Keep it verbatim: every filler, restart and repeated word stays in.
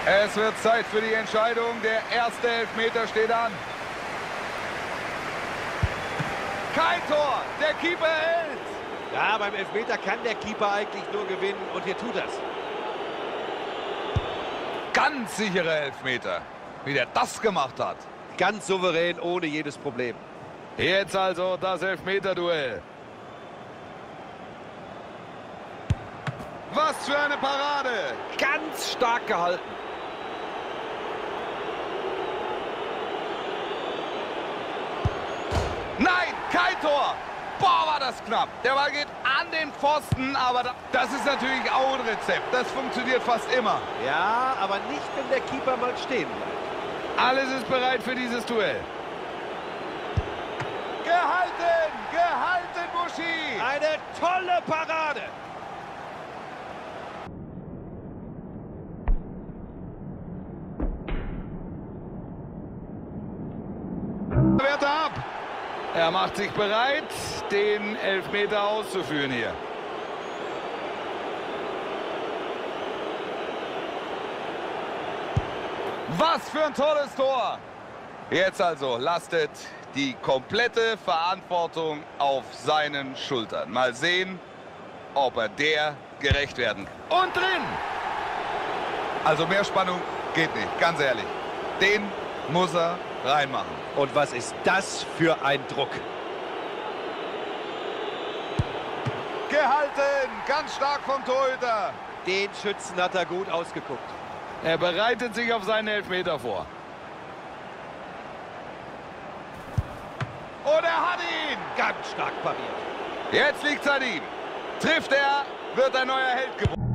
Es wird Zeit für die Entscheidung. Der erste Elfmeter steht an. Kein Tor. Der Keeper hält. Ja, beim Elfmeter kann der Keeper eigentlich nur gewinnen und hier tut das. Ganz sicherer Elfmeter. Wie der das gemacht hat. Ganz souverän, ohne jedes Problem. Jetzt also das Elfmeter-Duell. Was für eine Parade. Ganz stark gehalten. Nein, kein Tor. Boah, war das knapp. Der Ball geht an den Pfosten, aber das ist natürlich auch ein Rezept. Das funktioniert fast immer. Ja, aber nicht, wenn der Keeper mal stehen bleibt. Alles ist bereit für dieses Duell. Gehalten, gehalten, Buschi. Eine tolle Parade. Wert ab. Er macht sich bereit, den Elfmeter auszuführen hier. Was für ein tolles Tor. Jetzt also lastet die komplette Verantwortung auf seinen Schultern. Mal sehen, ob er der gerecht werden kann. Und drin. Also mehr Spannung geht nicht, ganz ehrlich. Den muss er reinmachen. Und was ist das für ein Druck? Gehalten, ganz stark vom Torhüter. Den Schützen hat er gut ausgeguckt. Er bereitet sich auf seinen Elfmeter vor. Und er hat ihn. Ganz stark pariert. Jetzt liegt's an ihm. Trifft er, wird ein neuer Held geboren.